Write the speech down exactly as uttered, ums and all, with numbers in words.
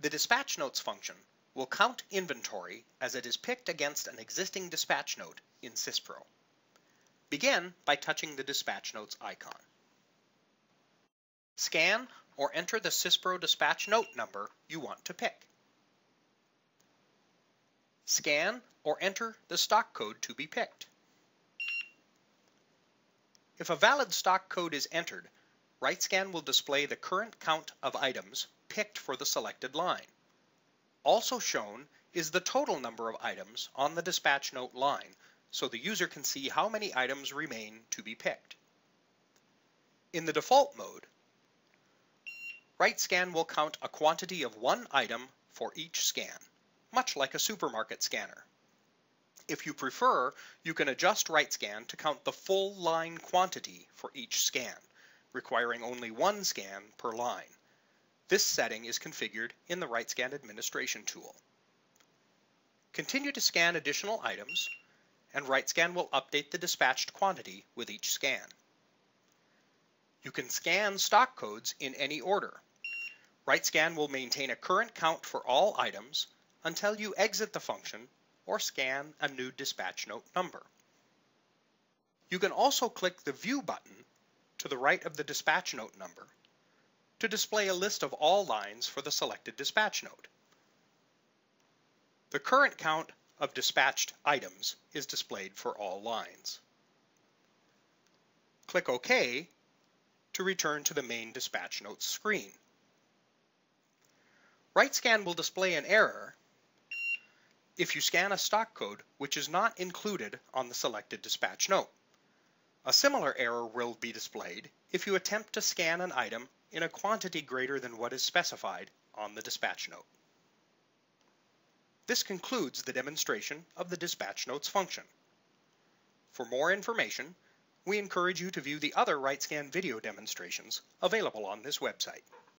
The dispatch notes function will count inventory as it is picked against an existing dispatch note in SysPro. Begin by touching the dispatch notes icon. Scan or enter the SysPro dispatch note number you want to pick. Scan or enter the stock code to be picked. If a valid stock code is entered, riteSCAN will display the current count of items picked for the selected line. Also shown is the total number of items on the dispatch note line, so the user can see how many items remain to be picked. In the default mode, riteSCAN will count a quantity of one item for each scan, much like a supermarket scanner. If you prefer, you can adjust riteSCAN to count the full line quantity for each scan, requiring only one scan per line. This setting is configured in the riteSCAN administration tool. Continue to scan additional items, and riteSCAN will update the dispatched quantity with each scan. You can scan stock codes in any order. riteSCAN will maintain a current count for all items until you exit the function or scan a new dispatch note number. You can also click the View button to the right of the dispatch note number to display a list of all lines for the selected dispatch note. The current count of dispatched items is displayed for all lines. Click OK to return to the main dispatch notes screen. riteSCAN will display an error if you scan a stock code which is not included on the selected dispatch note. A similar error will be displayed if you attempt to scan an item in a quantity greater than what is specified on the dispatch note. This concludes the demonstration of the dispatch notes function. For more information, we encourage you to view the other riteSCAN video demonstrations available on this website.